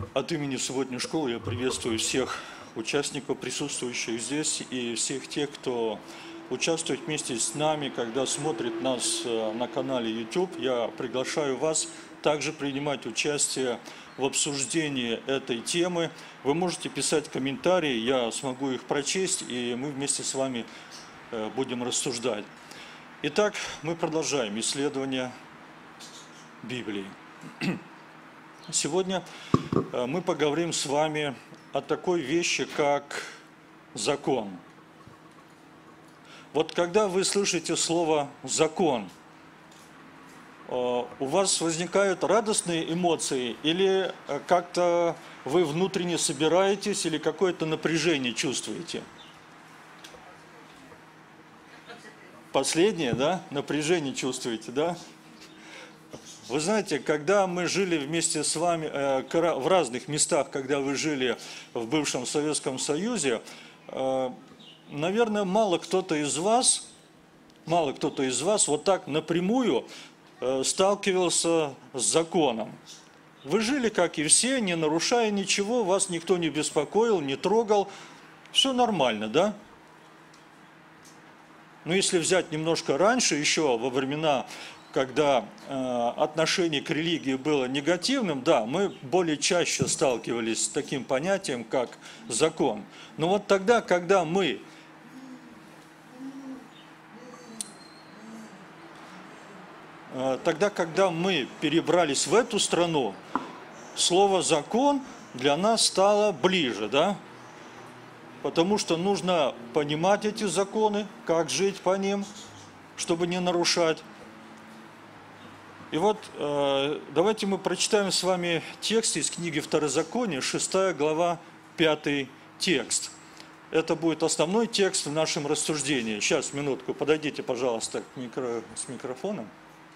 От имени субботней школы я приветствую всех участников, присутствующих здесь, и всех тех, кто участвует вместе с нами, когда смотрит нас на канале YouTube. Я приглашаю вас также принимать участие в обсуждении этой темы. Вы можете писать комментарии, я смогу их прочесть, и мы вместе с вами будем рассуждать. Итак, мы продолжаем исследование Библии. Сегодня мы поговорим с вами о такой вещи, как закон. Вот когда вы слышите слово «закон», у вас возникают радостные эмоции или как-то вы внутренне собираетесь или какое-то напряжение чувствуете? Последнее, да? Напряжение чувствуете, да? Вы знаете, когда мы жили вместе с вами в разных местах, когда вы жили в бывшем Советском Союзе, наверное, мало кто-то из вас вот так напрямую сталкивался с законом. Вы жили, как и все, не нарушая ничего, вас никто не беспокоил, не трогал, все нормально, да? Но если взять немножко раньше, еще во времена, когда отношение к религии было негативным, да, мы более чаще сталкивались с таким понятием, как закон. Но вот тогда, когда мы перебрались в эту страну, слово «закон» для нас стало ближе, да? Потому что нужно понимать эти законы, как жить по ним, чтобы не нарушать. И вот давайте мы прочитаем с вами текст из книги Второзакония, 6 глава, 5 текст. Это будет основной текст в нашем рассуждении. Сейчас, минутку, подойдите, пожалуйста, с микрофоном.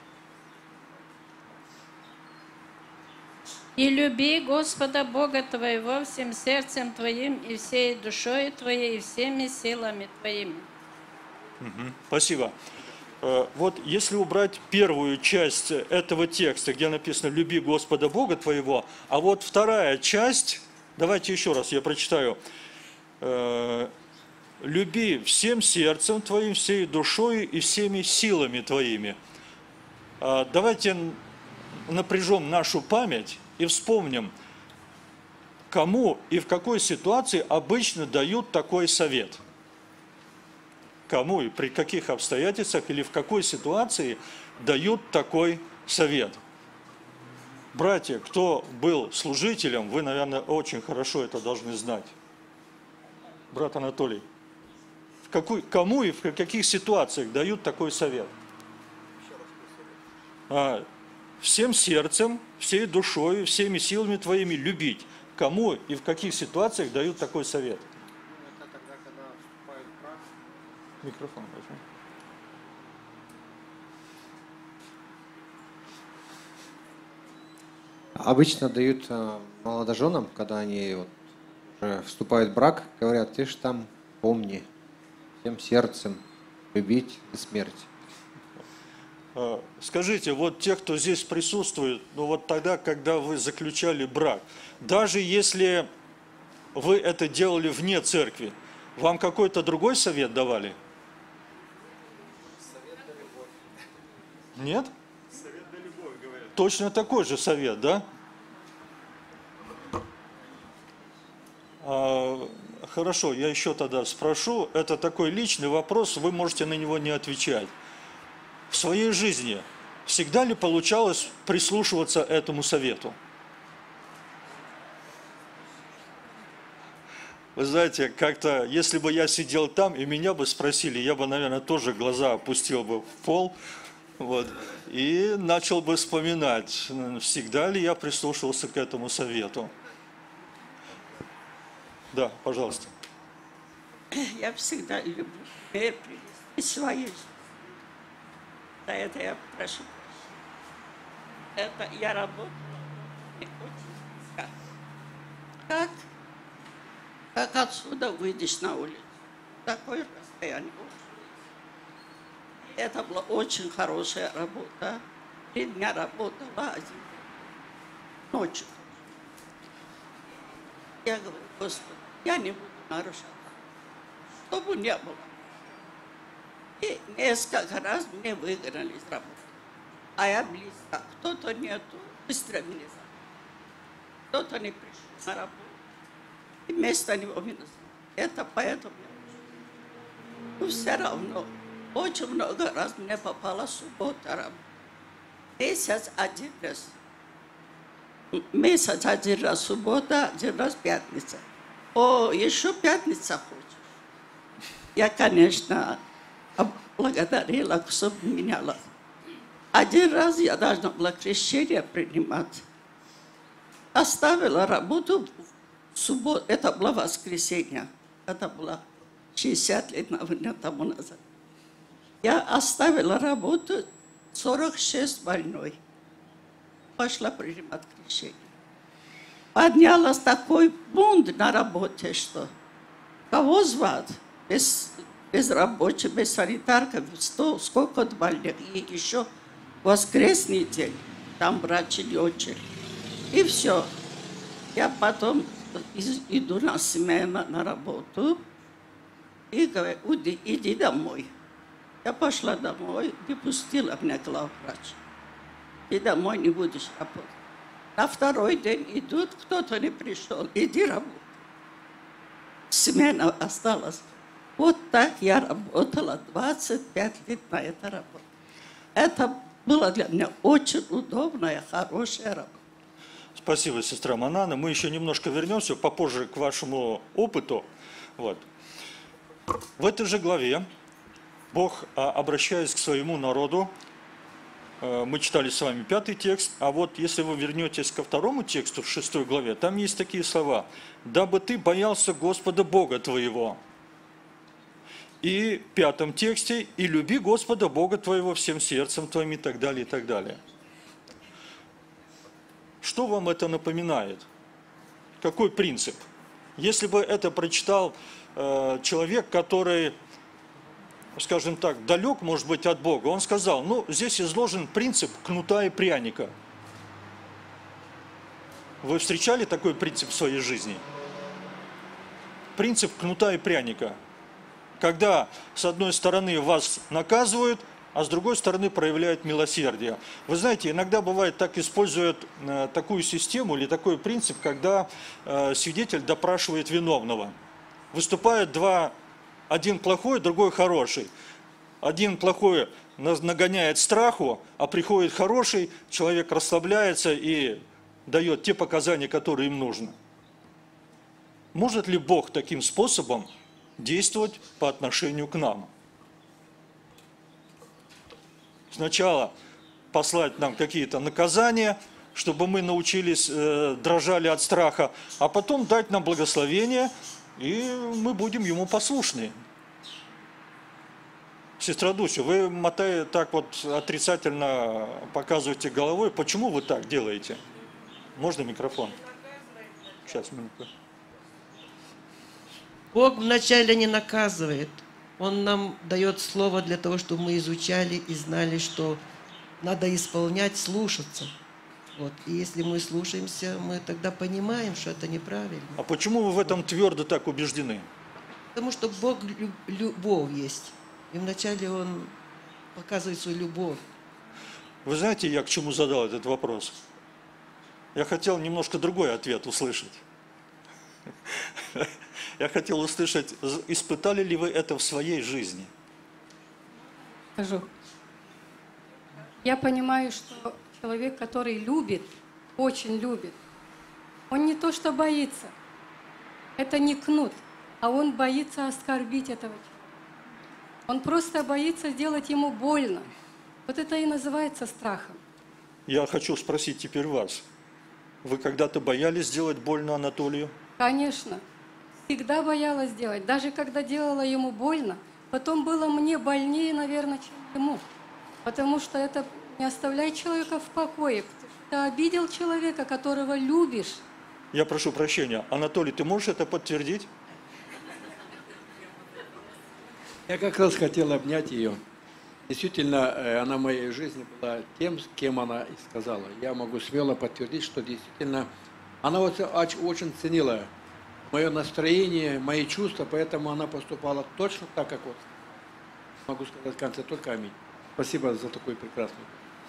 «И люби Господа Бога твоего всем сердцем твоим, и всей душой твоей, и всеми силами твоими». Спасибо. Вот если убрать первую часть этого текста, где написано «люби Господа Бога твоего», а вот вторая часть, давайте еще раз я прочитаю, «люби всем сердцем твоим, всей душой и всеми силами твоими». Давайте напряжем нашу память и вспомним, кому и в какой ситуации обычно дают такой совет. Кому и при каких обстоятельствах или в какой ситуации дают такой совет. Братья, кто был служителем, вы, наверное, очень хорошо это должны знать. Брат Анатолий, кому и в каких ситуациях дают такой совет? Всем сердцем, всей душой, всеми силами твоими любить. Кому и в каких ситуациях дают такой совет? Это тогда, когда вступает в брак. Микрофон возьми. Обычно дают молодоженам, когда они уже вступают в брак, говорят: ты ж там помни, всем сердцем любить до смерти. Скажите, вот те, кто здесь присутствует, ну вот тогда, когда вы заключали брак, даже если вы это делали вне церкви, вам какой-то другой совет давали? Совет на любовь. Нет? Совет на любовь, говорят. Точно такой же совет, да? Хорошо, я еще тогда спрошу. Это такой личный вопрос, вы можете на него не отвечать. В своей жизни всегда ли получалось прислушиваться этому совету? Вы знаете, как-то, если бы я сидел там и меня бы спросили, я бы, наверное, тоже глаза опустил бы в пол, вот, и начал бы вспоминать, всегда ли я прислушивался к этому совету. Да, пожалуйста. Я всегда люблю мир привести свою жизнь. За это я прошу. Это я работала очень близко. Как отсюда выйдешь на улицу? Такое расстояние. Это была очень хорошая работа. 3 дня работала, 1 ночью. Я говорю, Господи, я не буду нарушать, чтобы не было. И несколько раз мне выгнали из работы. А я близко. Кто-то нету, быстро меня зовут. Кто-то не пришел на работу. И вместо него меня зовут. Это поэтому я ушла. Но все равно, очень много раз мне попала суббота работа. Месяц один раз. Месяц один раз суббота, один раз пятница. О, еще пятница хочешь. Я, конечно, благодарила, что меняла. Один раз я должна была крещение принимать. Оставила работу в субботу, это было воскресенье, это было 60 лет, наверное, тому назад. Я оставила работу 46 больной. Пошла принимать крещение. Поднялась такой бунт на работе, что кого звать? Без рабочих, без санитарка, сколько больных. И еще воскресный день, там врачи не очередь. И все. Я потом иду на смену на работу и говорю, иди домой. Я пошла домой, не пустила меня главврач. И домой не будешь работать. На второй день идут, кто-то не пришел, иди работай. Смена осталась. Вот так я работала 25 лет на этой работе. Это было для меня очень удобная, хорошая работа. Спасибо, сестра Манана. Мы еще немножко вернемся попозже к вашему опыту. Вот. В этой же главе Бог, обращаясь к своему народу, мы читали с вами 5-й текст, а вот если вы вернетесь ко 2-му тексту в 6 главе, там есть такие слова: «Дабы ты боялся Господа Бога твоего». И в 5-м тексте: «И люби Господа Бога твоего всем сердцем твоим», и так далее, и так далее. Что вам это напоминает? Какой принцип? Если бы это прочитал человек, который, скажем так, далек, может быть, от Бога, он сказал, ну, здесь изложен принцип кнута и пряника. Вы встречали такой принцип в своей жизни? Принцип кнута и пряника. Когда с одной стороны вас наказывают, а с другой стороны проявляют милосердие. Вы знаете, иногда бывает так, используют такую систему или такой принцип, когда свидетель допрашивает виновного. Выступают два, один плохой, другой хороший. Один плохой нагоняет страху, а приходит хороший, человек расслабляется и дает те показания, которые им нужно. Может ли Бог таким способом действовать по отношению к нам? Сначала послать нам какие-то наказания, чтобы мы научились, дрожали от страха, а потом дать нам благословение, и мы будем Ему послушны. Сестра Дуся, вы так вот отрицательно показываете головой. Почему вы так делаете? Можно микрофон? Сейчас, минутку. Бог вначале не наказывает. Он нам дает слово для того, чтобы мы изучали и знали, что надо исполнять, слушаться. Вот. И если мы слушаемся, мы тогда понимаем, что это неправильно. А почему вы в этом твердо так убеждены? Потому что Бог любовь есть. И вначале Он показывает свою любовь. Вы знаете, я к чему задал этот вопрос? Я хотел немножко другой ответ услышать. Я хотел услышать, испытали ли вы это в своей жизни? Скажу. Я понимаю, что человек, который любит, очень любит, он не то что боится, это не кнут, а он боится оскорбить этого человека. Он просто боится сделать ему больно. Вот это и называется страхом. Я хочу спросить теперь вас. Вы когда-то боялись сделать больно Анатолию? Конечно. Всегда боялась делать. Даже когда делала ему больно, потом было мне больнее, наверное, чем ему. Потому что это не оставляет человека в покое. Ты обидел человека, которого любишь. Я прошу прощения. Анатолий, ты можешь это подтвердить? Я как раз хотел обнять ее. Действительно, она в моей жизни была тем, с кем она и сказала. Я могу смело подтвердить, что действительно она очень ценила мое настроение, мои чувства, поэтому она поступала точно так, как вот. Могу сказать в конце только аминь. Спасибо за такой прекрасный.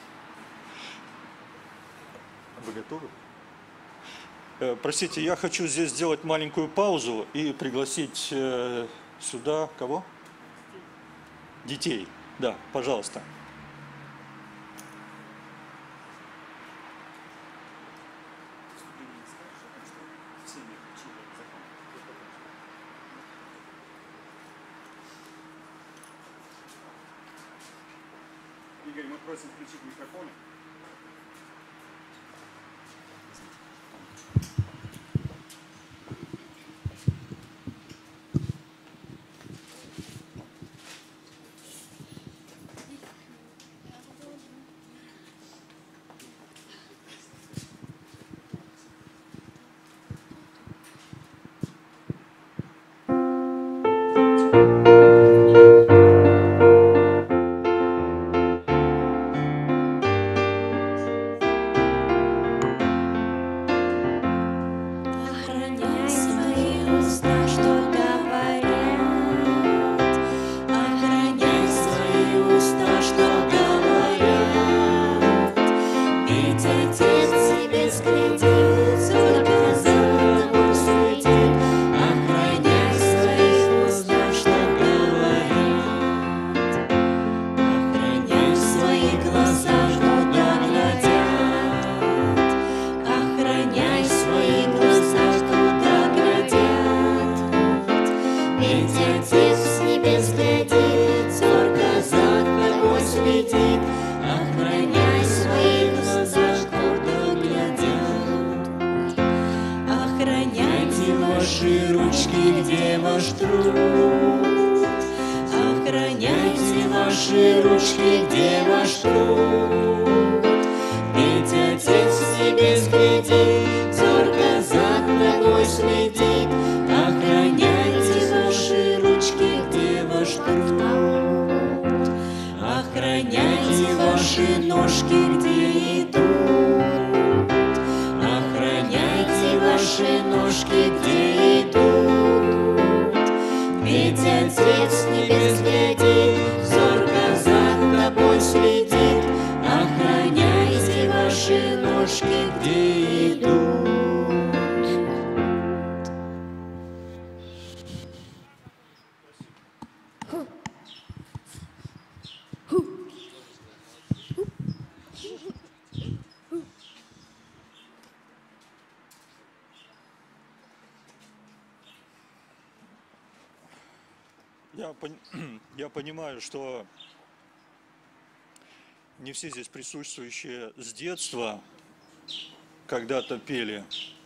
Вы готовы? Простите, я хочу здесь сделать маленькую паузу и пригласить сюда кого? Детей. Да, пожалуйста. Игорь, мы просим включить микрофон. Охраняй свои уста, что говорят. Охраняй свои уста, что говорят. Ведь Отец тебе следит, только за тобой следит. Охраняй свои уста, что говорят. Охраняй свои глаза, что глядят. Охраняй свои глаза, куда глядят. Ведь Отец с небес глядит, зорко за тобой следит. Охраняй свои глаза, куда глядят. Охраняйте ваши ручки, где ваш труд. Охраняйте ваши ручки, где ваш труд. Ведь Отец с небес глядит, зорко за тобой следит. Охраняйте ваши ручки, где ваш труд. Охраняйте ваши ножки, где идут. Охраняйте ваши ножки, где идут. Ведь Отец с небес глядит, зорко за тобой следит. Охраняйте ваши ножки, где идут. Я понимаю, что не все здесь присутствующие с детства когда-то пели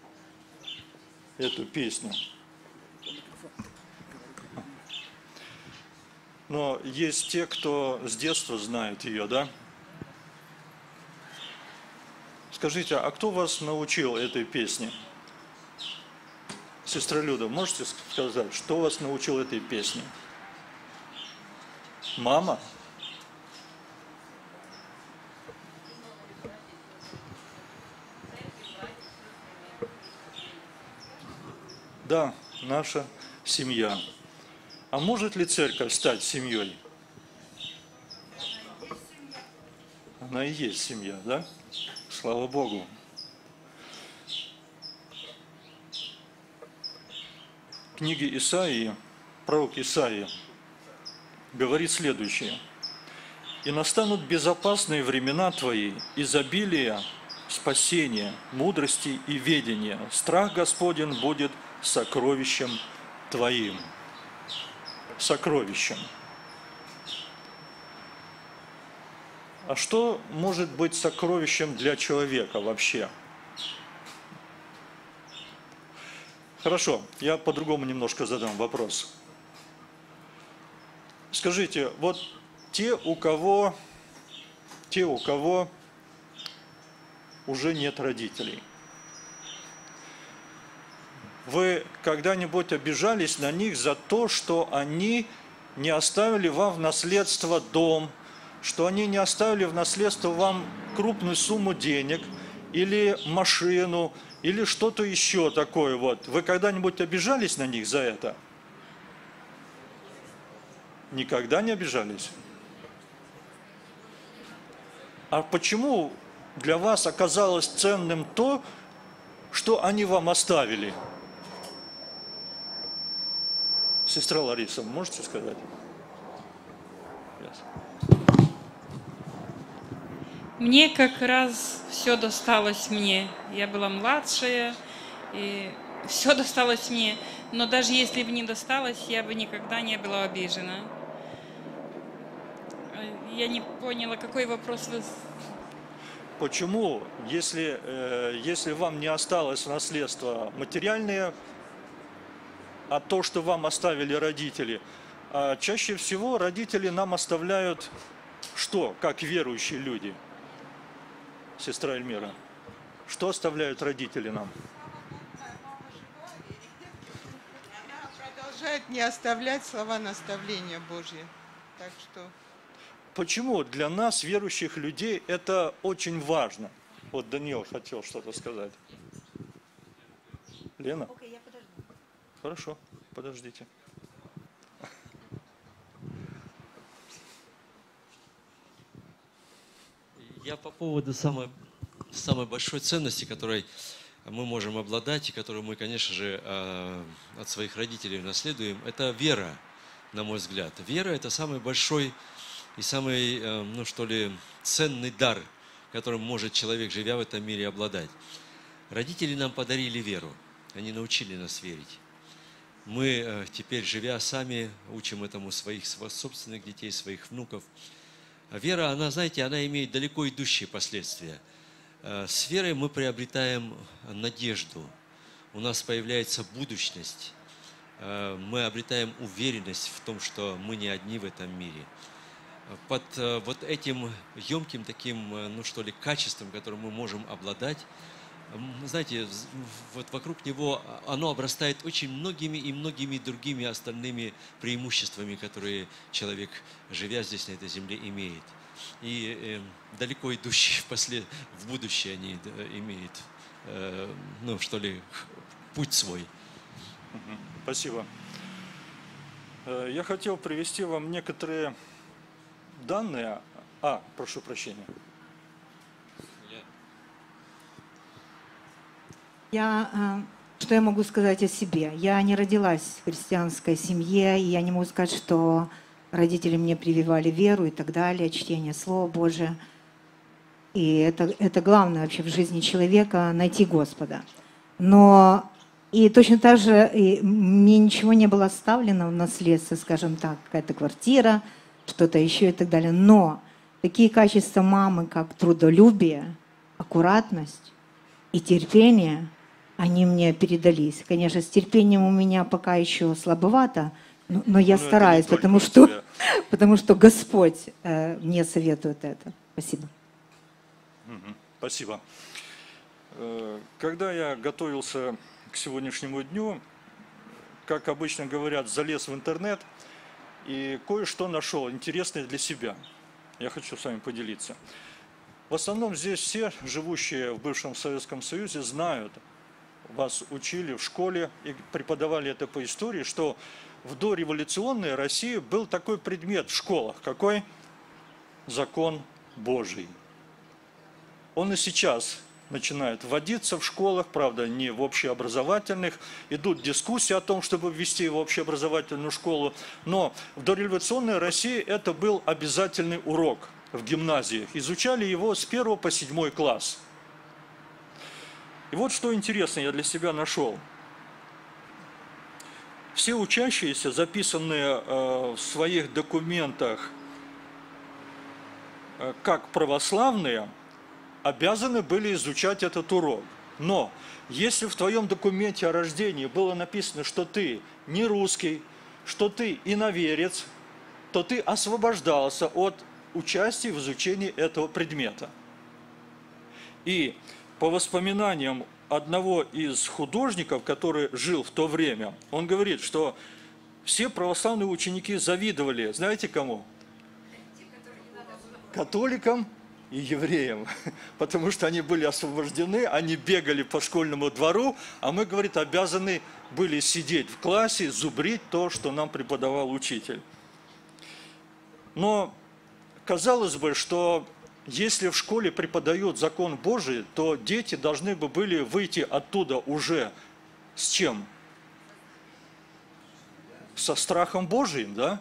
эту песню. Но есть те, кто с детства знает ее, да? Скажите, а кто вас научил этой песне? Сестра Люда, можете сказать, что вас научил этой песне? Мама? Да, наша семья. А может ли церковь стать семьей? Она и есть семья, да? Слава Богу. В книге Исаии, пророк Исаия говорит следующее. «И настанут безопасные времена твои, изобилие, спасение, мудрости и ведения. Страх Господень будет сокровищем твоим». Сокровищем. А что может быть сокровищем для человека вообще? Хорошо, я по-другому немножко задам вопрос. Скажите, вот те, у кого уже нет родителей, вы когда-нибудь обижались на них за то, что они не оставили вам в наследство дом, что они не оставили в наследство вам крупную сумму денег или машину, или что-то еще такое. Вот. Вы когда-нибудь обижались на них за это? Никогда не обижались? А почему для вас оказалось ценным то, что они вам оставили? Сестра Лариса, можете сказать? Мне как раз все досталось мне. Я была младшая, и все досталось мне. Но даже если бы не досталось, я бы никогда не была обижена. Я не поняла, какой вопрос вы... Почему, если вам не осталось в наследство материальное, а то, что вам оставили родители, чаще всего родители нам оставляют что, как верующие люди? Сестра Эльмира, что оставляют родители нам? Продолжает не оставлять слова наставления Божьи. Так что... Почему для нас, верующих людей, это очень важно? Вот Даниил хотел что-то сказать. Лена? Хорошо, подождите. Я по поводу самой большой ценности, которой мы можем обладать, и которую мы, конечно же, от своих родителей наследуем, это вера, на мой взгляд. Вера – это самый большой и самый, ну что ли, ценный дар, которым может человек, живя в этом мире, обладать. Родители нам подарили веру, они научили нас верить. Мы теперь, живя сами, учим этому своих собственных детей, своих внуков. А вера, она, знаете, она имеет далеко идущие последствия. С верой мы приобретаем надежду, у нас появляется будущность, мы обретаем уверенность в том, что мы не одни в этом мире. Под вот этим емким таким, ну что ли, качеством, которым мы можем обладать, знаете, вот вокруг него оно обрастает очень многими и многими другими остальными преимуществами, которые человек, живя здесь, на этой земле, имеет. И далеко идущие в будущее они имеют, ну что ли, путь свой. Спасибо. Я хотел привести вам некоторые данные. Прошу прощения. Что я могу сказать о себе? Я не родилась в христианской семье, и я не могу сказать, что родители мне прививали веру и так далее, чтение Слова Божия. И это главное вообще в жизни человека – найти Господа. Но и точно так же мне ничего не было оставлено в наследство, скажем так, какая-то квартира, что-то еще и так далее. Но такие качества мамы, как трудолюбие, аккуратность и терпение – они мне передались. Конечно, с терпением у меня пока еще слабовато, но я стараюсь, потому что Господь мне советует это. Спасибо. Спасибо. Когда я готовился к сегодняшнему дню, как обычно говорят, залез в интернет и кое-что нашел интересное для себя. Я хочу с вами поделиться. В основном здесь все, живущие в бывшем Советском Союзе, знают, вас учили в школе и преподавали это по истории, что в дореволюционной России был такой предмет в школах. Какой? Закон Божий. Он и сейчас начинает вводиться в школах, правда, не в общеобразовательных. Идут дискуссии о том, чтобы ввести его в общеобразовательную школу. Но в дореволюционной России это был обязательный урок в гимназиях. Изучали его с 1 по 7 класс. И вот что интересно я для себя нашел. Все учащиеся, записанные в своих документах как православные, обязаны были изучать этот урок. Но если в твоем документе о рождении было написано, что ты не русский, что ты иноверец, то ты освобождался от участия в изучении этого предмета. И по воспоминаниям одного из художников, который жил в то время, он говорит, что все православные ученики завидовали, знаете кому? Католикам и евреям, потому что они были освобождены, они бегали по школьному двору, а мы, говорит, обязаны были сидеть в классе, зубрить то, что нам преподавал учитель. Но казалось бы, что если в школе преподают закон Божий, то дети должны бы были выйти оттуда уже с чем? Со страхом Божиим, да?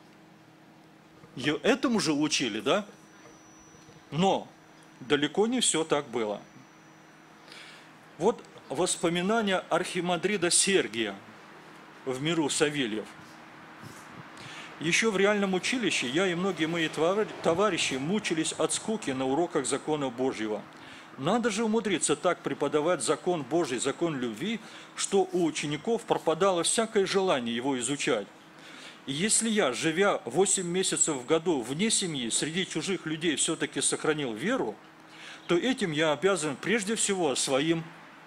И этому же учили, да? Но далеко не все так было. Вот воспоминания архимандрита Сергия в миру Савельев. Еще в реальном училище я и многие мои товарищи мучились от скуки на уроках закона Божьего. Надо же умудриться так преподавать закон Божий, закон любви, что у учеников пропадало всякое желание его изучать. И если я, живя 8 месяцев в году вне семьи, среди чужих людей все-таки сохранил веру, то этим я обязан прежде всего своим,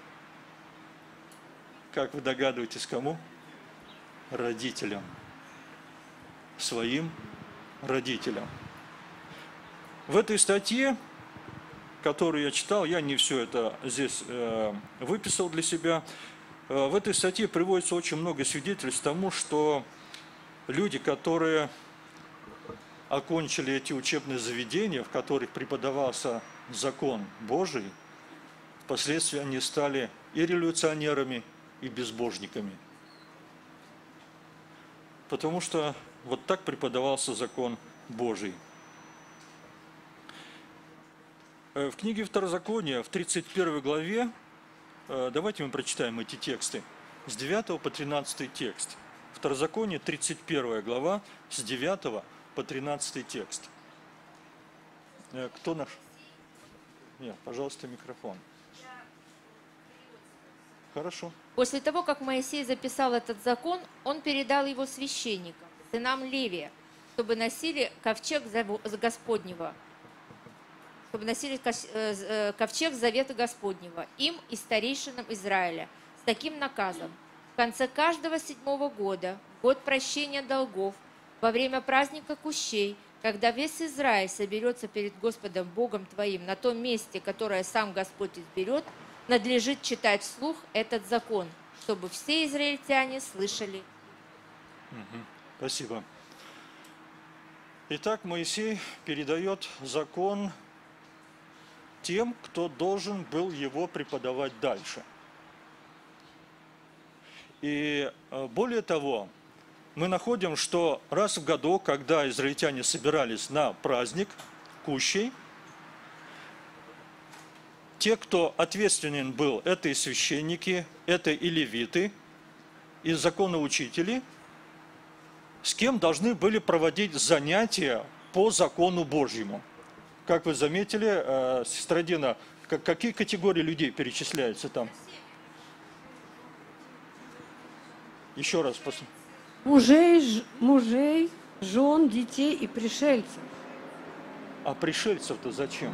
как вы догадываетесь, кому? Родителям. Своим родителям. В этой статье, которую я читал, я не все это здесь выписал для себя, в этой статье приводится очень много свидетельств тому, что люди, которые окончили эти учебные заведения, в которых преподавался закон Божий, впоследствии они стали и революционерами, и безбожниками. Потому что вот так преподавался закон Божий. В книге Второзакония, в 31 главе, давайте мы прочитаем эти тексты, с 9 по 13 текст. Второзаконие, 31 глава, с 9 по 13 текст. Кто наш? Нет, пожалуйста, микрофон. Хорошо. После того, как Моисей записал этот закон, он передал его священникам, сынам Левия, чтобы носили ковчег Господнего, чтобы носили ковчег Завета Господнего, им и старейшинам Израиля, с таким наказом. В конце каждого 7-го года, год прощения долгов, во время праздника Кущей, когда весь Израиль соберется перед Господом Богом твоим на том месте, которое сам Господь изберет, надлежит читать вслух этот закон, чтобы все израильтяне слышали. Спасибо. Итак, Моисей передает закон тем, кто должен был его преподавать дальше. И более того, мы находим, что раз в году, когда израильтяне собирались на праздник Кущей, те, кто ответственен был, это и священники, это и левиты, и законоучители, с кем должны были проводить занятия по закону Божьему. Как вы заметили, сестра Дина, какие категории людей перечисляются там? Еще раз посмотрим. Мужей, жен, детей и пришельцев. А пришельцев-то зачем?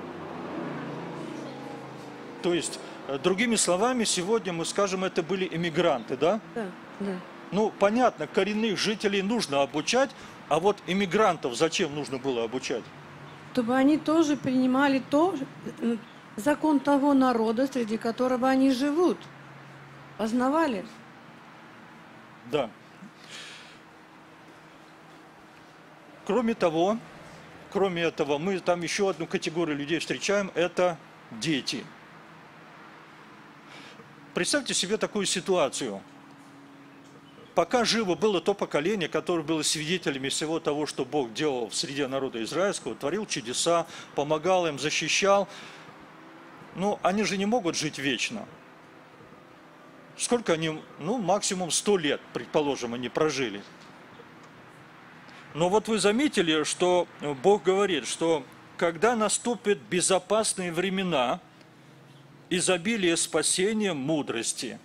То есть, другими словами, сегодня мы скажем, это были иммигранты, да? Да, да. Ну, понятно, коренных жителей нужно обучать, а вот иммигрантов зачем нужно было обучать? Чтобы они тоже принимали закон того народа, среди которого они живут. Познавали. Да. Кроме этого, мы там еще одну категорию людей встречаем, это дети. Представьте себе такую ситуацию. Пока живо было то поколение, которое было свидетелями всего того, что Бог делал в среде народа израильского, творил чудеса, помогал им, защищал. Но они же не могут жить вечно. Сколько они, максимум 100 лет, предположим, они прожили. Но вот вы заметили, что Бог говорит, что когда наступят безопасные времена, изобилие спасения, мудрости.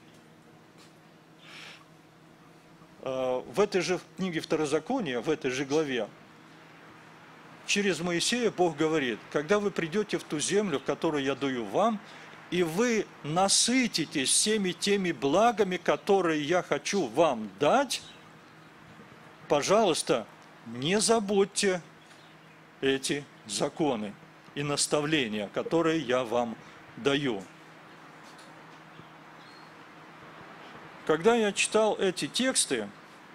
В этой же книге Второзакония, в этой же главе, через Моисея Бог говорит, когда вы придете в ту землю, которую я даю вам, и вы насытитесь всеми теми благами, которые я хочу вам дать, пожалуйста, не забудьте эти законы. и наставления, которые я вам даю. Когда я читал эти тексты,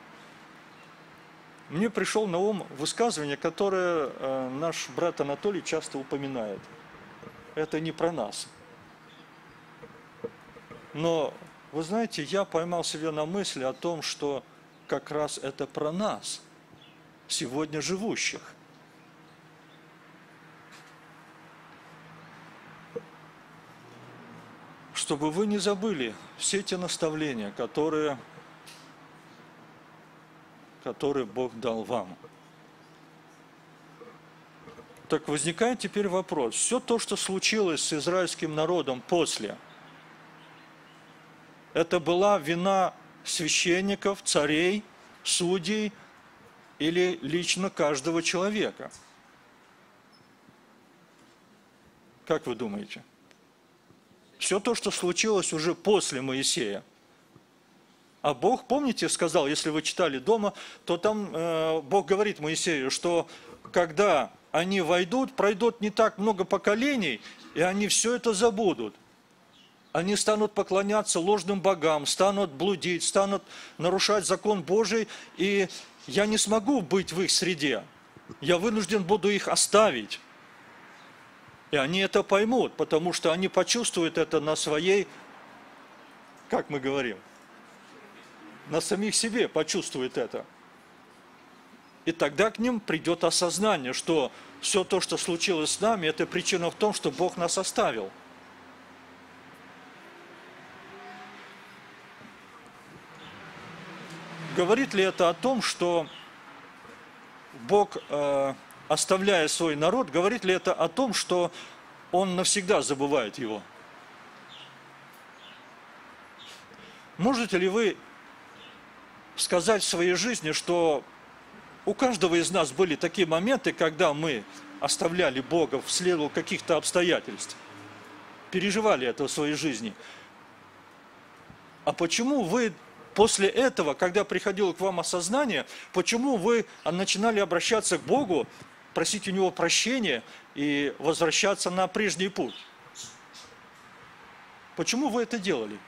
мне пришел на ум высказывание, которое наш брат Анатолий часто упоминает. Это не про нас. Но, вы знаете, я поймал себя на мысли о том, что как раз это про нас, сегодня живущих. Чтобы вы не забыли все те наставления, которые Бог дал вам. Так возникает теперь вопрос. Все то, что случилось с израильским народом после, это была вина священников, царей, судей или лично каждого человека? Как вы думаете? Все то, что случилось уже после Моисея. А Бог, помните, сказал, если вы читали дома, то там Бог говорит Моисею, что когда они войдут, пройдет не так много поколений, и они все это забудут. Они станут поклоняться ложным богам, станут блудить, станут нарушать закон Божий, и я не смогу быть в их среде. Я вынужден буду их оставить. И они это поймут, потому что они почувствуют это на своей, как мы говорим, на самих себе почувствуют это. И тогда к ним придет осознание, что все то, что случилось с нами, это причина в том, что Бог нас оставил. Говорит ли это о том, что Бог, оставляя свой народ, говорит ли это о том, что Он навсегда забывает его? Можете ли вы сказать в своей жизни, что у каждого из нас были такие моменты, когда мы оставляли Бога вследствие каких-то обстоятельств, переживали это в своей жизни? А почему вы после этого, когда приходило к вам осознание, почему вы начинали обращаться к Богу, просить у Него прощения и возвращаться на прежний путь? Почему вы это делали?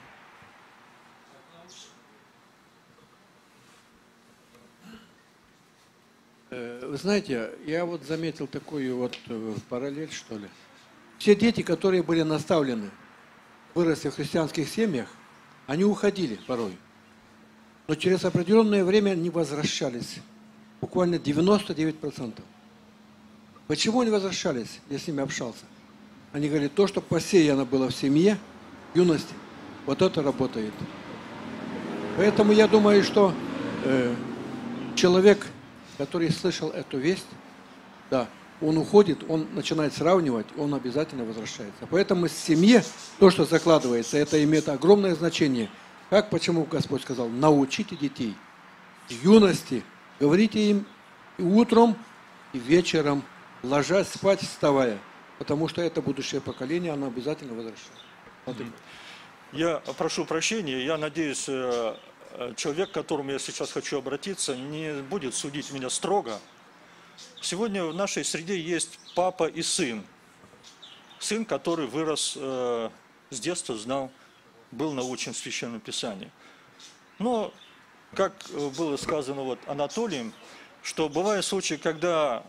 Вы знаете, я вот заметил такую вот параллель, что ли. Все дети, которые были наставлены, выросли в христианских семьях, они уходили порой. Но через определенное время они возвращались. Буквально 99%. Почему они возвращались? Я с ними общался. Они говорили, то, что посеяно было в семье, в юности, вот это работает. Поэтому я думаю, что человек, который слышал эту весть, да, он уходит, он начинает сравнивать, он обязательно возвращается. Поэтому в семье то, что закладывается, это имеет огромное значение. Как, почему Господь сказал, научите детей в юности, говорите им и утром, и вечером, ложась спать, вставая, потому что это будущее поколение, оно обязательно возвращается. Я прошу прощения, я надеюсь, человек, к которому я сейчас хочу обратиться, не будет судить меня строго. Сегодня в нашей среде есть папа и сын. Сын, который вырос с детства, знал, был научен Священному Писанию. Но, как было сказано вот Анатолием, что бывают случаи, когда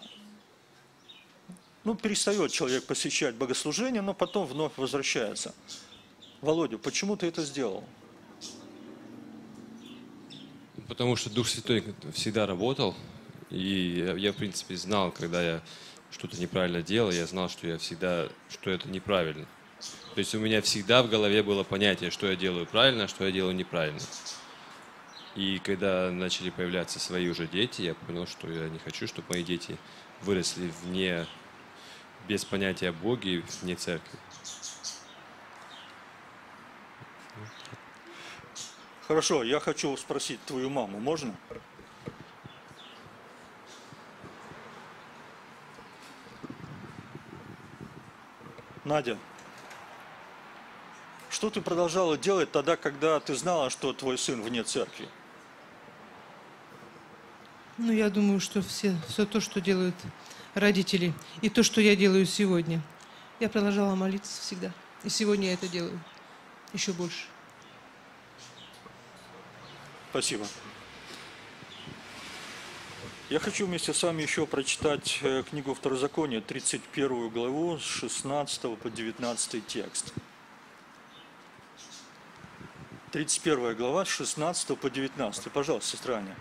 перестает человек посещать богослужение, но потом вновь возвращается. Володя, почему ты это сделал? Потому что Дух Святой всегда работал, и я, в принципе, знал, когда я что-то неправильно делал, я знал, что это неправильно. То есть у меня всегда в голове было понятие, что я делаю правильно, а что я делаю неправильно. И когда начали появляться свои уже дети, я понял, что я не хочу, чтобы мои дети выросли без понятия о Боге, вне церкви. Хорошо, я хочу спросить твою маму, можно? Надя, что ты продолжала делать тогда, когда ты знала, что твой сын вне церкви? Ну, я думаю, что все то, что делают родители, и то, что я делаю сегодня, я продолжала молиться всегда. И сегодня я это делаю еще больше. Спасибо. Я хочу вместе с вами еще прочитать книгу Второзакония, 31 главу, с 16 по 19 текст. 31 глава, с 16 по 19. Пожалуйста, сестра Аня.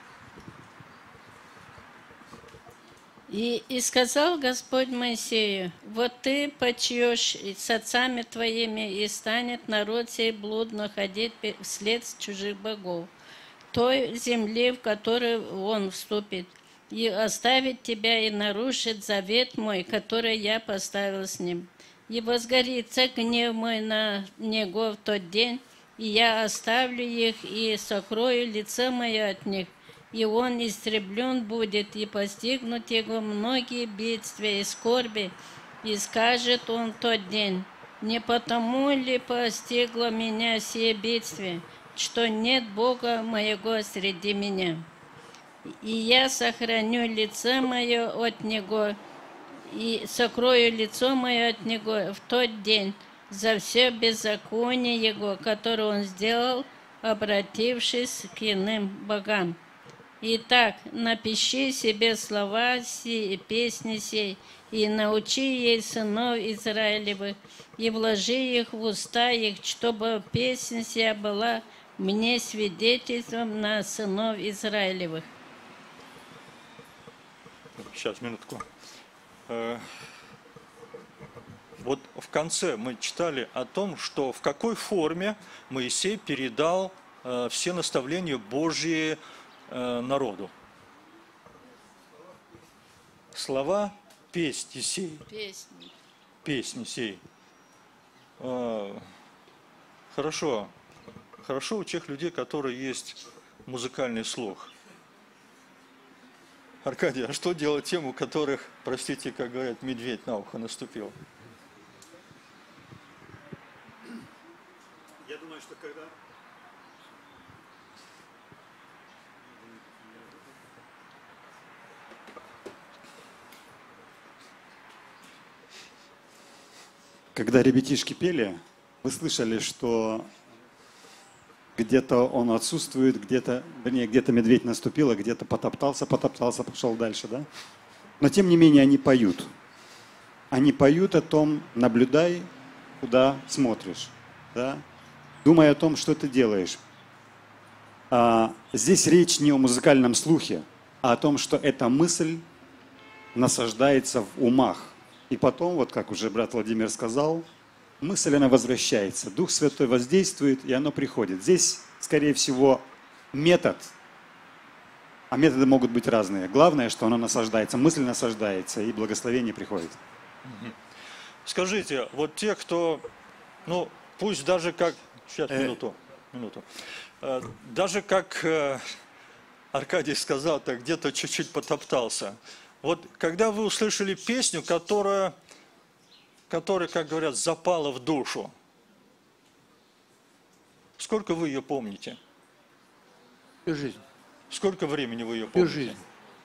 И сказал Господь Моисею: вот ты почьешь с отцами твоими, и станет народ сей блудно ходить вслед чужих богов, той земли, в которую он вступит, и оставит тебя, и нарушит завет мой, который я поставил с ним. И возгорится гнев мой на него в тот день, и я оставлю их, и сокрою лице мое от них, и он истреблен будет, и постигнут его многие бедствия и скорби, и скажет он в тот день: не потому ли постигло меня сие бедствие, что нет Бога моего среди меня? И я сохраню лице мое от него, и сокрою лицо мое от него в тот день за все беззаконие его, которое он сделал, обратившись к иным богам. Итак, напиши себе слова сии, песни сей, и научи ей сынов Израилевых, и вложи их в уста их, чтобы песня сия была мне свидетельством на сынов Израилевых. Сейчас, минутку. Вот в конце мы читали о том, что в какой форме Моисей передал все наставления Божьи народу. Слова песни сей. Песни сей. Хорошо. Хорошо у тех людей, которые есть музыкальный слух. Аркадий, а что делать тем, у которых, простите, как говорят, медведь на ухо наступил? Я думаю, что когда... Когда ребятишки пели, вы слышали, что где-то он отсутствует, где-то, вернее, где-то медведь наступил, а где-то потоптался, пошел дальше, да? Но тем не менее они поют. Они поют о том: наблюдай, куда смотришь, да? Думай о том, что ты делаешь. Здесь речь не о музыкальном слухе, а о том, что эта мысль насаждается в умах. И потом, вот как уже брат Владимир сказал, мысль, она возвращается. Дух Святой воздействует, и оно приходит. Здесь, скорее всего, метод. А методы могут быть разные. Главное, что оно насаждается, мысль насаждается, и благословение приходит. Скажите, вот те, кто, ну, пусть даже как... Сейчас, минуту. Даже как Аркадий сказал, так где-то чуть-чуть потоптался. Вот когда вы услышали песню, которая, как говорят, запала в душу, сколько вы ее помните? Всю жизнь. Сколько времени вы ее Всю помните? жизнь.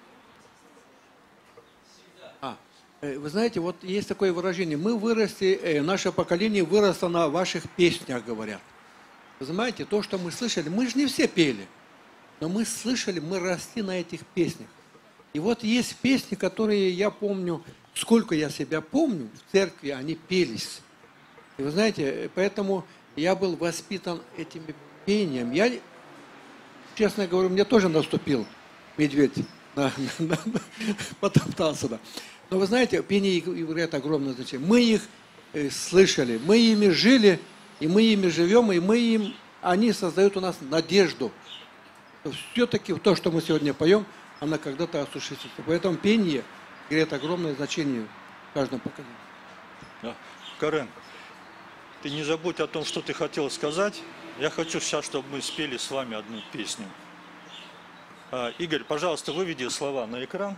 Вы знаете, вот есть такое выражение: мы выросли, наше поколение выросло на ваших песнях, говорят. Вы знаете, то, что мы слышали, мы же не все пели, но мы слышали, мы росли на этих песнях. И вот есть песни, которые я помню, сколько я себя помню, в церкви они пелись. И вы знаете, поэтому я был воспитан этим пением. Я, честно говоря, мне тоже наступил медведь, потоптался. Да. Но вы знаете, пение играет огромное значение. Мы их слышали, мы ими жили, и мы ими живем, и они создают у нас надежду. Все-таки то, что мы сегодня поем, она когда-то осуществится. Поэтому пение играет огромное значение в каждом поколении. Да. Карен, ты не забудь о том, что ты хотел сказать. Я хочу сейчас, чтобы мы спели с вами одну песню. Игорь, пожалуйста, выведи слова на экран.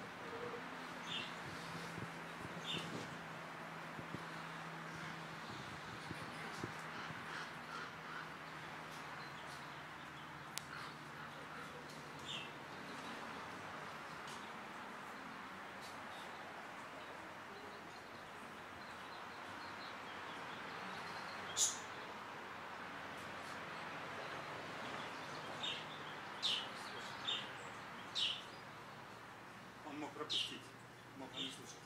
пропустить. Мог не слышать.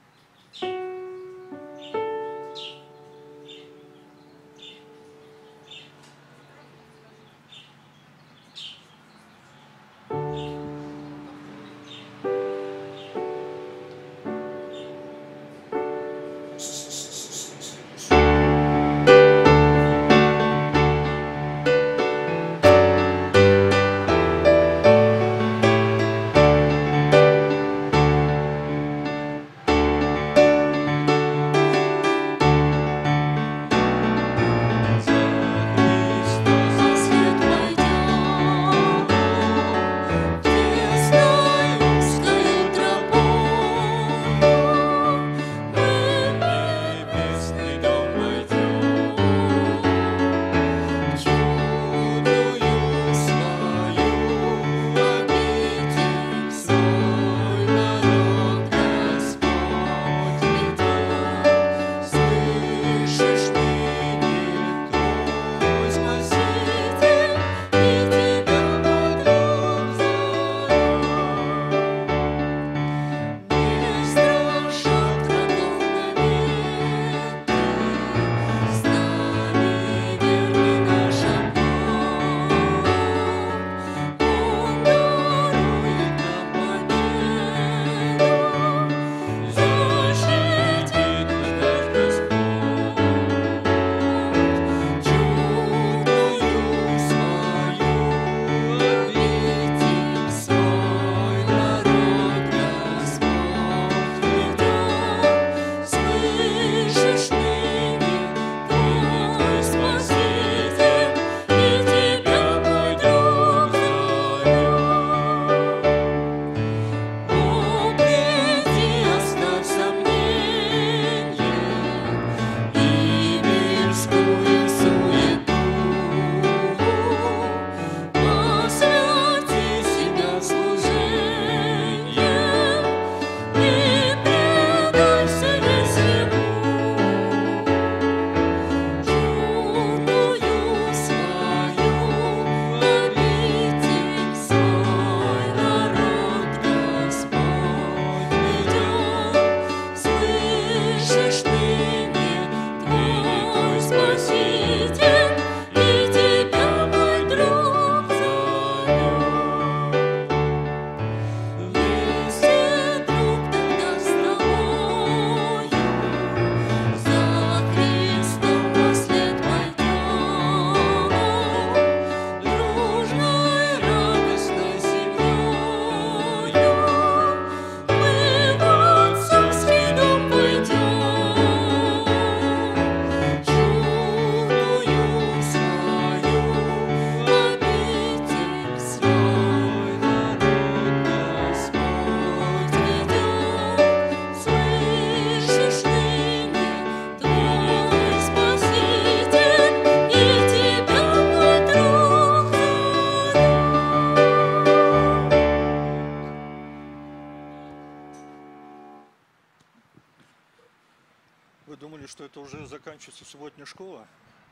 Вы думали, что это уже заканчивается субботняя школа?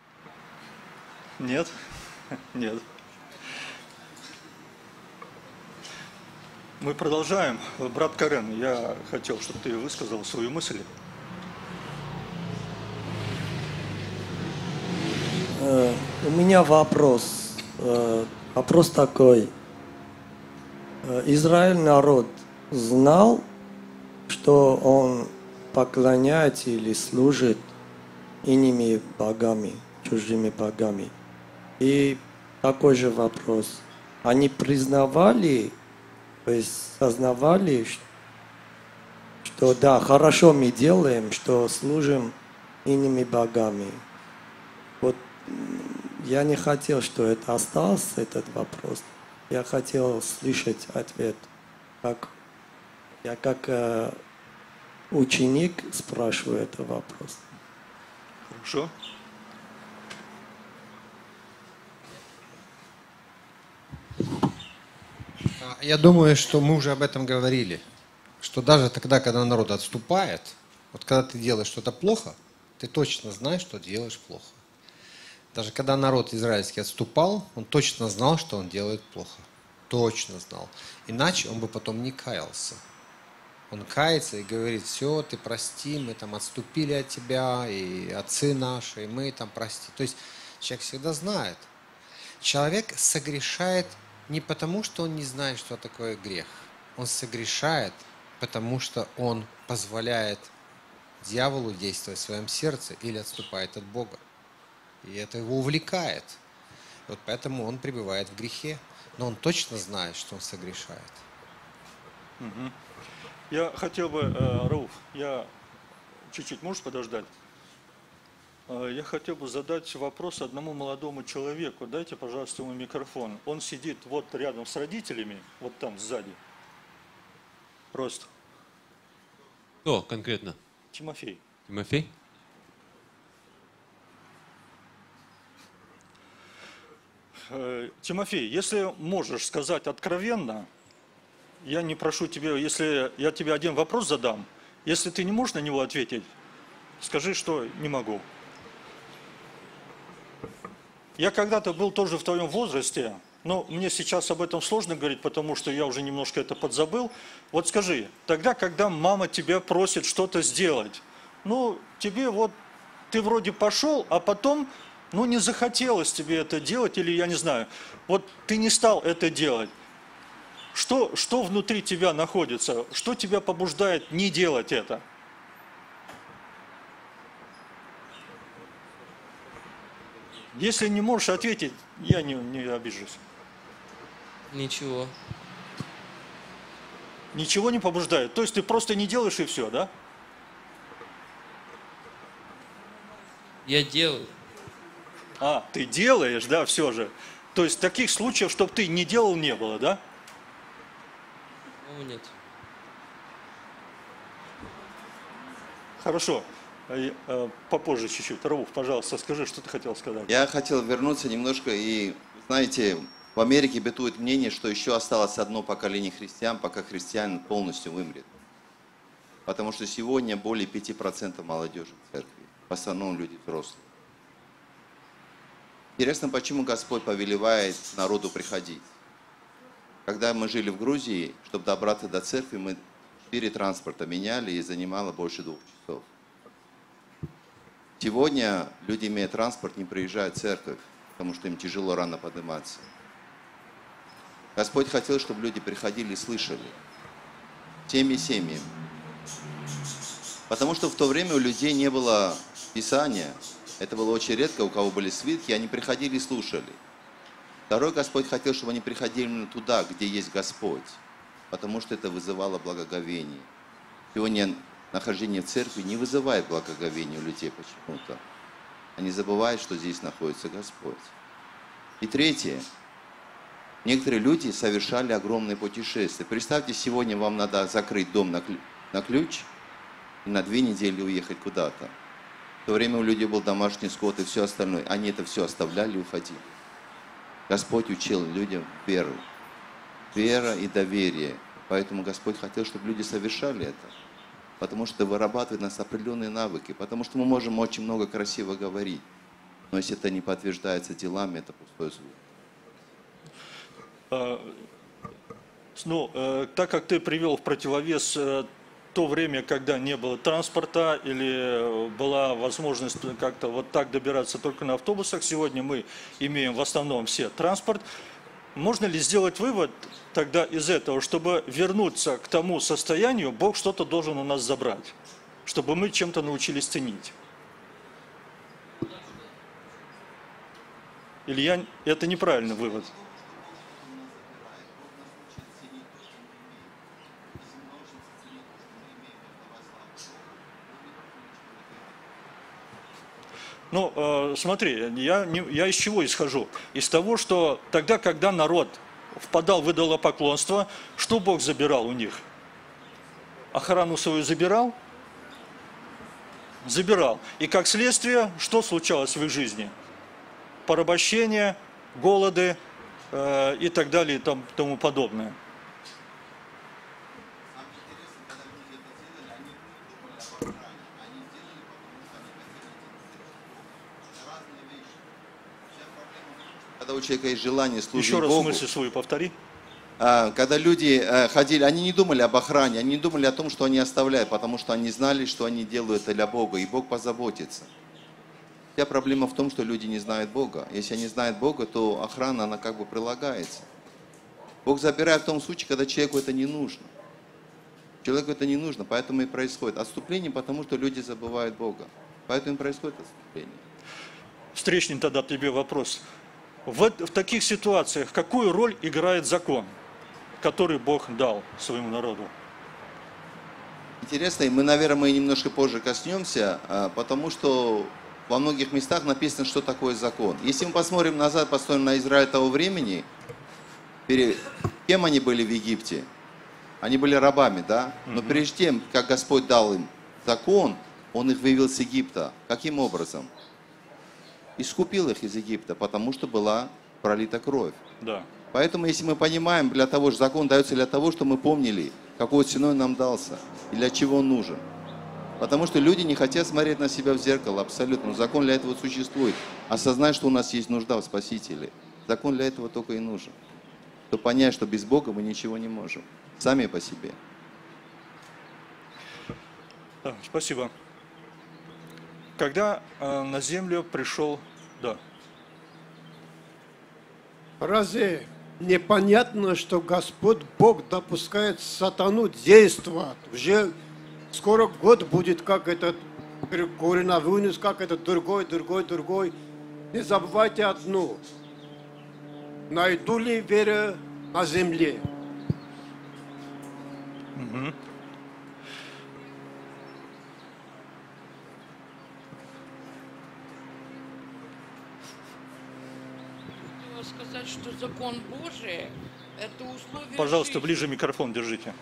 Нет? Нет. Мы продолжаем. Брат Карен, я хотел, чтобы ты высказал свою мысль. У меня вопрос. Вопрос такой. Израиль народ знал, что он поклоняется или служит иными богами, чужими богами. И такой же вопрос. Они признавали, то есть сознавали, что да, хорошо мы делаем, что служим иными богами. Вот я не хотел, что это остался, этот вопрос. Я хотел слышать ответ. Я как ученик спрашиваю этот вопрос. Хорошо. Я думаю, что мы уже об этом говорили. Что даже тогда, когда народ отступает, вот когда ты делаешь что-то плохо, ты точно знаешь, что делаешь плохо. Даже когда народ израильский отступал, он точно знал, что он делает плохо. Точно знал. Иначе он бы потом не каялся. Он кается и говорит: все, ты прости, мы там отступили от тебя, и отцы наши, и мы там прости. То есть человек всегда знает. Человек согрешает не потому, что он не знает, что такое грех. Он согрешает, потому что он позволяет дьяволу действовать в своем сердце или отступает от Бога. И это его увлекает. Вот поэтому он пребывает в грехе. Но он точно знает, что он согрешает. Мгм. Я хотел бы, Рауф, я чуть-чуть, можешь подождать? Я хотел бы задать вопрос одному молодому человеку. Дайте, пожалуйста, ему микрофон. Он сидит вот рядом с родителями, вот там сзади. Просто. Кто конкретно? Тимофей. Тимофей? Тимофей, если можешь сказать откровенно, я не прошу тебя, если я тебе один вопрос задам, если ты не можешь на него ответить, скажи, что не могу. Я когда-то был тоже в твоем возрасте, но мне сейчас об этом сложно говорить, потому что я уже немножко это подзабыл. Вот скажи, тогда, когда мама тебя просит что-то сделать, ну, тебе вот, ты вроде пошел, а потом, ну, не захотелось тебе это делать, или я не знаю, вот ты не стал это делать. Что внутри тебя находится? Что тебя побуждает не делать это? Если не можешь ответить, я не обижусь. Ничего. Ничего не побуждает? То есть ты просто не делаешь и все, да? Я делаю. А, ты делаешь, да, все же. То есть таких случаев, чтобы ты не делал, не было, да? Нет. Хорошо. Попозже чуть-чуть. Рауф, пожалуйста, скажи, что ты хотел сказать. Я хотел вернуться немножко, и, знаете, в Америке бытует мнение, что еще осталось одно поколение христиан, пока христианин полностью вымрет. Потому что сегодня более 5% молодежи в церкви, в основном люди взрослые. Интересно, почему Господь повелевает народу приходить. Когда мы жили в Грузии, чтобы добраться до церкви, мы 4 транспорта меняли и занимало больше 2 часов. Сегодня люди, имея транспорт, не приезжают в церковь, потому что им тяжело рано подниматься. Господь хотел, чтобы люди приходили и слышали. Всеми семьями. Потому что в то время у людей не было Писания. Это было очень редко, у кого были свитки, они приходили и слушали. Второй, Господь хотел, чтобы они приходили именно туда, где есть Господь, потому что это вызывало благоговение. Сегодня нахождение в церкви не вызывает благоговения у людей почему-то. Они забывают, что здесь находится Господь. И третье. Некоторые люди совершали огромные путешествия. Представьте, сегодня вам надо закрыть дом на ключ и на 2 недели уехать куда-то. В то время у людей был домашний скот и все остальное. Они это все оставляли и уходили. Господь учил людям веру. Вера и доверие. Поэтому Господь хотел, чтобы люди совершали это. Потому что вырабатывает у нас определенные навыки. Потому что мы можем очень много красиво говорить. Но если это не подтверждается делами, это пустой звук. Так как ты привел в противовес то время, когда не было транспорта или была возможность как-то вот так добираться только на автобусах, сегодня мы имеем в основном все транспорт. Можно ли сделать вывод тогда из этого, чтобы вернуться к тому состоянию, Бог что-то должен у нас забрать, чтобы мы чем-то научились ценить? Или это неправильный вывод? Ну, смотри, я из чего исхожу? Из того, что тогда, когда народ впадал в идолопоклонство, что Бог забирал у них? Охрану свою забирал? Забирал. И как следствие, что случалось в их жизни? Порабощение, голоды и так далее и тому подобное. Когда у человека есть желание служить Еще раз Богу, мысль свою повтори. когда люди ходили, они не думали об охране, они не думали о том, что они оставляют, потому что они знали, что они делают это для Бога, и Бог позаботится. Вся проблема в том, что люди не знают Бога. Если они знают Бога, то охрана, она как бы прилагается. Бог забирает в том случае, когда человеку это не нужно. Человеку это не нужно, поэтому и происходит отступление, потому что люди забывают Бога. Поэтому и происходит отступление. Встречный тогда тебе вопрос. В таких ситуациях какую роль играет закон, который Бог дал своему народу? Интересно, и мы, наверное, мы немножко позже коснемся, потому что во многих местах написано, что такое закон. Если мы посмотрим назад, посмотрим на Израиль того времени, кем они были в Египте? Они были рабами, да? Но прежде тем, как Господь дал им закон, Он их вывел с Египта. Каким образом? Искупил их из Египта, потому что была пролита кровь. Да. Поэтому, если мы понимаем, для того, что закон дается для того, чтобы мы помнили, какой ценой нам дался и для чего он нужен. Потому что люди не хотят смотреть на себя в зеркало, абсолютно. Но закон для этого существует. Осознать, что у нас есть нужда в Спасителе. Закон для этого только и нужен. Чтобы понять, что без Бога мы ничего не можем. Сами по себе. Да, спасибо. Когда на землю пришел... Да. Разве непонятно, что Господь Бог допускает сатану действовать? Уже скоро год будет, как этот коронавирус, как этот другой. Не забывайте одно. Найду ли веру на земле? Угу. Сказать, что закон Божий – это условие Пожалуйста, жизни. ближе микрофон держите.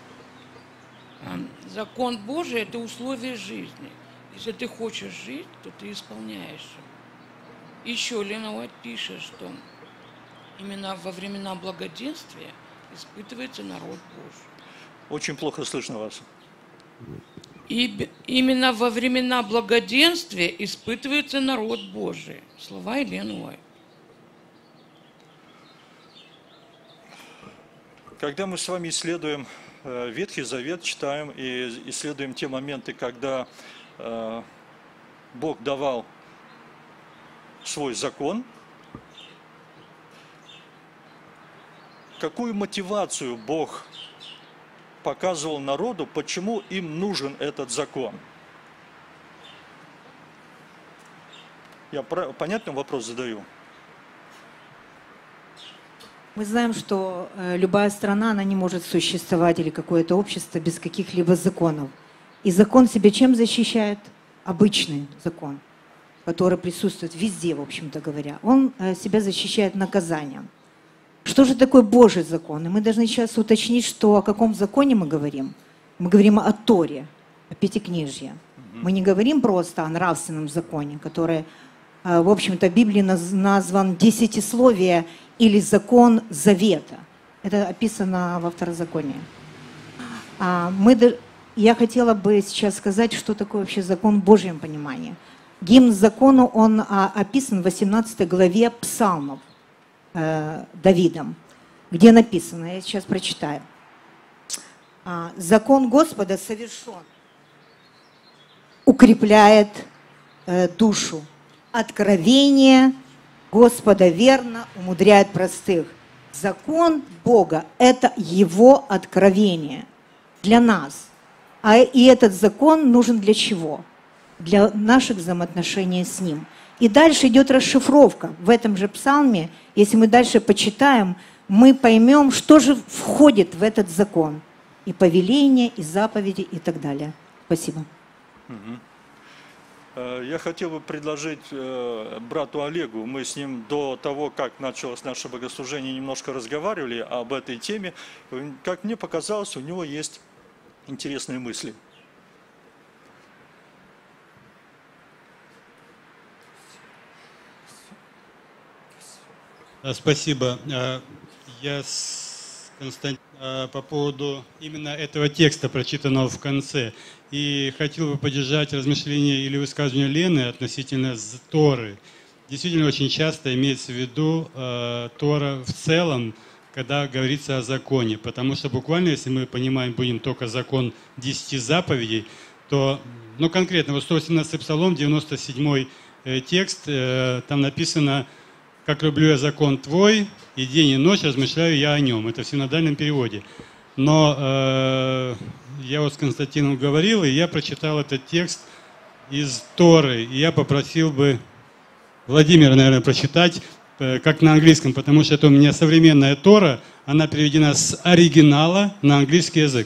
Закон Божий – это условие жизни. Если ты хочешь жить, то ты исполняешь его. Еще Лена Уайт пишет, что именно во времена благоденствия испытывается народ Божий. Очень плохо слышно вас. И именно во времена благоденствия испытывается народ Божий. Слова Елены Уайт. Когда мы с вами исследуем Ветхий Завет, читаем и исследуем те моменты, когда Бог давал свой закон, какую мотивацию Бог показывал народу, почему им нужен этот закон? Я понятный вопрос задаю? Мы знаем, что любая страна, она не может существовать, или какое-то общество без каких-либо законов. И закон себя чем защищает? Обычный закон, который присутствует везде, в общем-то говоря. Он себя защищает наказанием. Что же такое Божий закон? И мы должны сейчас уточнить, что о каком законе мы говорим. Мы говорим о Торе, о Пятикнижье. Мы не говорим просто о нравственном законе, который, в общем-то, в Библии назван десятисловие или закон завета. Это описано во Второзаконии. Я хотела бы сейчас сказать, что такое вообще закон в Божьем понимании. Гимн закону, он описан в 18 главе Псалмов Давидом, где написано, я сейчас прочитаю. Закон Господа совершен, укрепляет душу. Откровение Господа верно умудряет простых. Закон Бога – это Его откровение для нас. И этот закон нужен для чего? Для наших взаимоотношений с Ним. И дальше идет расшифровка. В этом же псалме, если мы дальше почитаем, мы поймем, что же входит в этот закон. И повеления, и заповеди, и так далее. Спасибо. Я хотел бы предложить брату Олегу, мы с ним до того, как началось наше богослужение, немножко разговаривали об этой теме. Как мне показалось, у него есть интересные мысли. Спасибо. Я по поводу именно этого текста, прочитанного в конце, и хотел бы поддержать размышления или высказывания Лены относительно Торы. Действительно, очень часто имеется в виду Тора в целом, когда говорится о законе. Потому что буквально, если мы понимаем будем только закон 10 заповедей, то, ну конкретно, вот 118 Псалом, 97 текст, там написано: «Как люблю я закон Твой, и день и ночь размышляю я о нем». Это в синодальном переводе. Но я вот с Константином говорил, и я прочитал этот текст из Торы. И я попросил бы Владимира, наверное, прочитать, как на английском, потому что это у меня современная Тора, она переведена с оригинала на английский язык.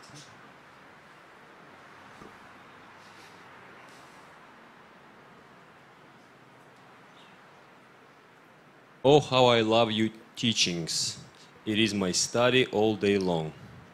Oh, how I love your teachings. It is my study all day long.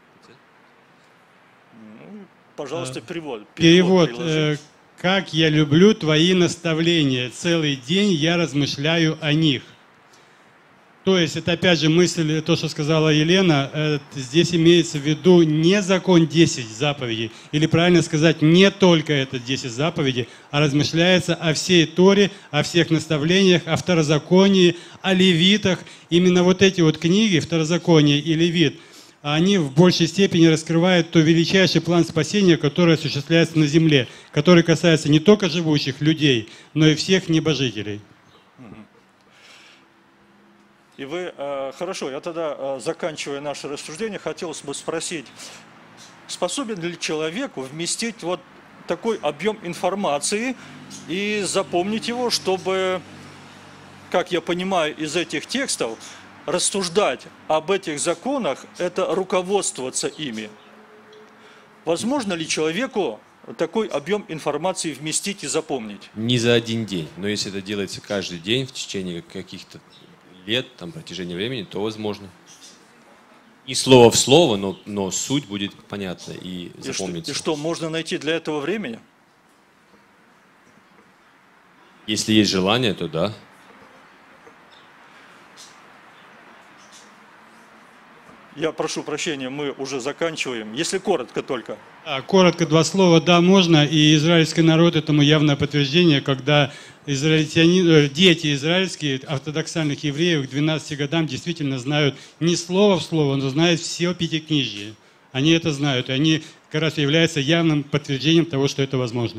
Пожалуйста, перевод. Перевод. приложи. «Как я люблю твои наставления, целый день я размышляю о них». То есть, это опять же мысль, то, что сказала Елена, здесь имеется в виду не закон 10 заповедей, или правильно сказать, не только это 10 заповедей, а размышляется о всей Торе, о всех наставлениях, о второзаконии, о левитах. Именно вот эти вот книги, второзаконие и левит, они в большей степени раскрывают то величайший план спасения, который осуществляется на земле, который касается не только живущих людей, но и всех небожителей. И вы, хорошо, я тогда, заканчивая наше рассуждение, хотелось бы спросить, способен ли человек вместить вот такой объем информации и запомнить его, чтобы, как я понимаю из этих текстов, рассуждать об этих законах, это руководствоваться ими. Возможно ли человеку такой объем информации вместить и запомнить? Не за один день, но если это делается каждый день в течение каких-то лет, там, протяжения времени, то возможно. И слово в слово, но суть будет понятна и запомнится. И что, можно найти для этого времени? Если есть желание, то да. Я прошу прощения, мы уже заканчиваем. Если коротко только. Коротко два слова. Да, можно. И израильский народ этому явное подтверждение, когда дети израильские, ортодоксальных евреев, к 12 годам действительно знают не слово в слово, но знают все пятикнижие. Они это знают. И они как раз являются явным подтверждением того, что это возможно.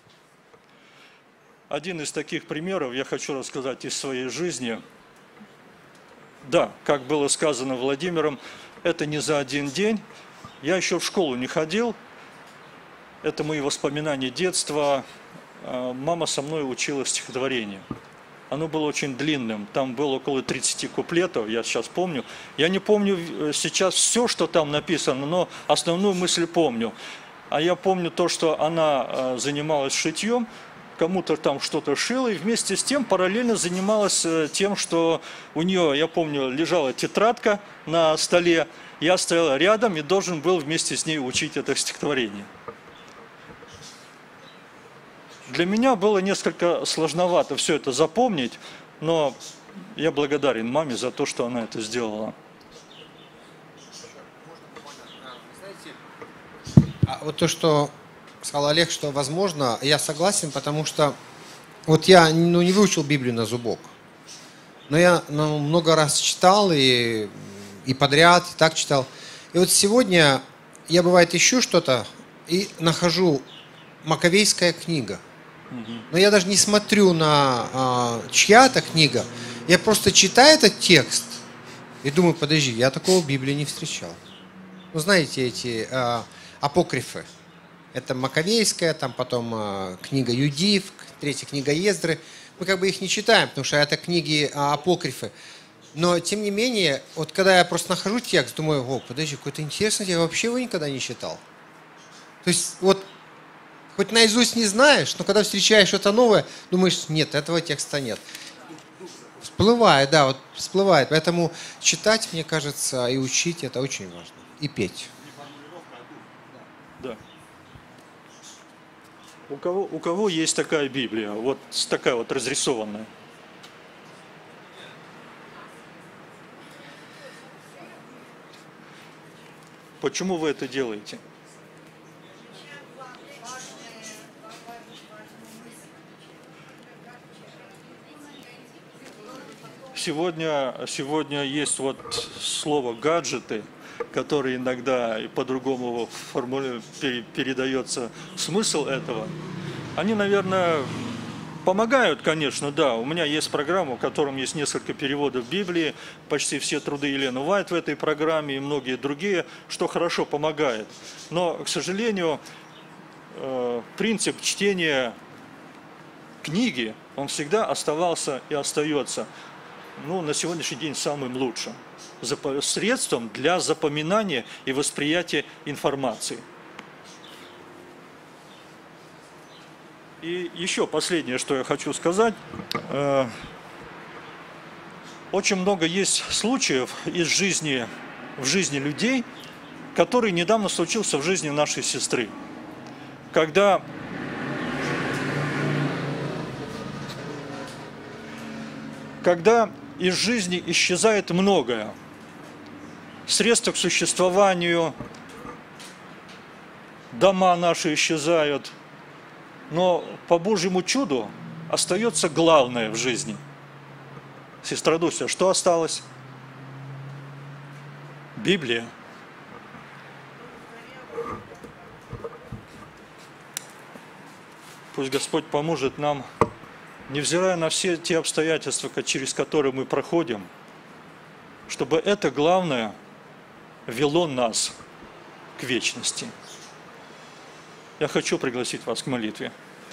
Один из таких примеров я хочу рассказать из своей жизни. Да, как было сказано Владимиром, это не за один день. Я еще в школу не ходил. Это мои воспоминания детства. Мама со мной учила стихотворение. Оно было очень длинным. Там было около 30 куплетов, я сейчас помню. Я не помню сейчас все, что там написано, но основную мысль помню. А я помню то, что она занималась шитьем, кому-то там что-то шила, и вместе с тем параллельно занималась тем, что у нее, я помню, лежала тетрадка на столе, я стоял рядом и должен был вместе с ней учить это стихотворение. Для меня было несколько сложновато все это запомнить, но я благодарен маме за то, что она это сделала. А вот то, что сказал Олег, что возможно, я согласен, потому что вот я не выучил Библию на зубок, но я много раз читал и подряд, и так читал. И вот сегодня я, бывает, ищу что-то и нахожу Маковейская книга. Но я даже не смотрю на чья-то книга, я просто читаю этот текст и думаю, подожди, я такого в Библии не встречал. Ну, знаете, эти апокрифы. Это Маковейская, там потом книга Юдив, третья книга Ездры. Мы как бы их не читаем, потому что это книги апокрифы. Но, тем не менее, вот когда я просто нахожу текст, думаю, о, подожди, какой-то интересный, я вообще его никогда не читал. То есть, вот, хоть наизусть не знаешь, но когда встречаешь что-то новое, думаешь, нет, этого текста нет. Всплывает, да, вот всплывает. Поэтому читать, мне кажется, и учить, это очень важно. И петь. Да. У кого есть такая Библия, вот такая вот разрисованная? Почему вы это делаете? сегодня есть вот слово «гаджеты», которое иногда и по-другому передается смысл этого. Они, наверное, помогают, конечно, да. У меня есть программа, в котором есть несколько переводов Библии, почти все труды Елены Уайт в этой программе и многие другие, что хорошо помогает. Но, к сожалению, принцип чтения книги, он всегда оставался и остается, на сегодняшний день самым лучшим средством для запоминания и восприятия информации. И еще последнее, что я хочу сказать. Очень много есть случаев в жизни людей, который недавно случился в жизни нашей сестры. Когда из жизни исчезает многое. Средства к существованию, дома наши исчезают. Но по Божьему чуду остается главное в жизни. Сестра Дуся, что осталось? Библия. Пусть Господь поможет нам, невзирая на все те обстоятельства, через которые мы проходим, чтобы это главное вело нас к вечности. Я хочу пригласить вас к молитве.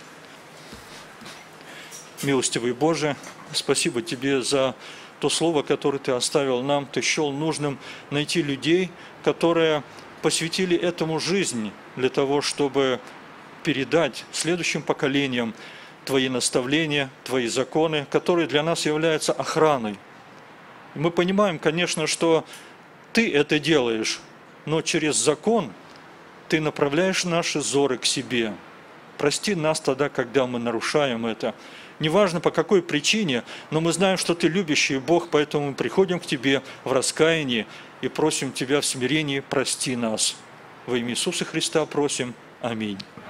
Милостивый Боже, спасибо Тебе за то слово, которое Ты оставил нам. Ты счел нужным найти людей, которые посвятили этому жизнь для того, чтобы передать следующим поколениям Твои наставления, Твои законы, которые для нас являются охраной. Мы понимаем, конечно, что Ты это делаешь, но через закон Ты направляешь наши взоры к себе. Прости нас тогда, когда мы нарушаем это. Неважно по какой причине, но мы знаем, что Ты любящий Бог, поэтому мы приходим к Тебе в раскаянии и просим Тебя в смирении, прости нас. Во имя Иисуса Христа просим. Аминь.